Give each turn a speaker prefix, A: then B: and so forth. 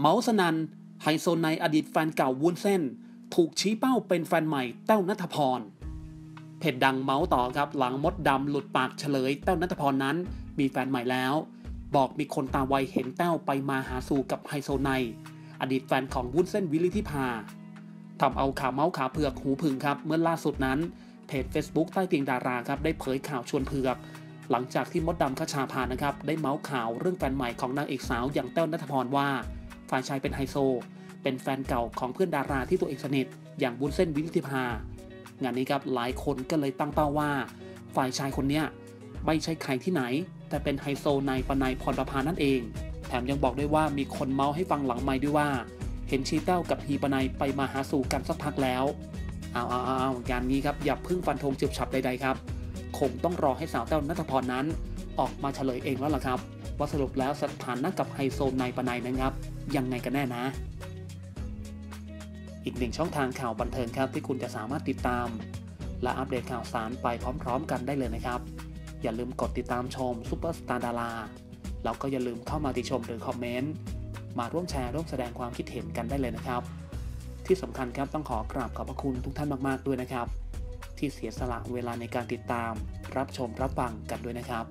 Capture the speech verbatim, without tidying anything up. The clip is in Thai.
A: เมาส์สนั่นไฮโซไนอดีตแฟนเก่าวุ้นเส้นถูกชี้เป้าเป็นแฟนใหม่แต้วณัฐพรเพจดังเมาส์ต่อครับหลังมดดำหลุดปากเฉลยแต้วณัฐพรนั้นมีแฟนใหม่แล้วบอกมีคนตาไวเห็นแต้วไปมาหาสู่กับไฮโซไนอดีตแฟนของวุ้นเส้นวิลลิธิภาทำเอาขาเมาส์ขาเผือกหูผึ่งครับเมื่อล่าสุดนั้นเพจ Facebook ใต้เตียงดาราครับได้เผยข่าวชวนเผือกหลังจากที่มดดำคชาภานะครับได้เมาส์ข่าวเรื่องแฟนใหม่ของนางเอกสาวอย่างแต้วณัฐพรว่าฝ่ายชายเป็นไฮโซเป็นแฟนเก่าของเพื่อนดาราที่ตัวเองสนิทอย่างวุ้นเส้นวิลลิธิภางานนี้ครับหลายคนก็เลยตั้งเป้าว่าฝ่ายชายคนเนี้ยไม่ใช่ใครที่ไหนแต่เป็นไฮโซนายปนัยพรประภานั่นเองแถมยังบอกด้วยว่ามีคนเมาส์ให้ฟังหลังไมค์ด้วยว่าเห็นชีแต้วกับฮีปนัยไปมาหาสู่กันสักพักแล้วเอาเอาเอางานนี้ครับอย่าพึ่งฟันธงจึบฉับใดๆครับคงต้องรอให้สาวแต้วณัฐพรนั้นออกมาเฉลยเองแล้วล่ะครับว่าสรุปแล้วสถานะกับไฮโซนายปนัยนะครับยังไงกันแน่นะอีกหนึ่งช่องทางข่าวบันเทิงครับที่คุณจะสามารถติดตามและอัปเดตข่าวสารไปพร้อมๆกันได้เลยนะครับอย่าลืมกดติดตามชมซุปเปอร์สตาร์ดาราแล้วก็อย่าลืมเข้ามาติชมหรือคอมเมนต์มาร่วมแชร์ร่วมแสดงความคิดเห็นกันได้เลยนะครับที่สำคัญครับต้องขอกราบขอบพระคุณทุกท่านมากๆด้วยนะครับที่เสียสละเวลาในการติดตามรับชมรับฟังกันด้วยนะครับ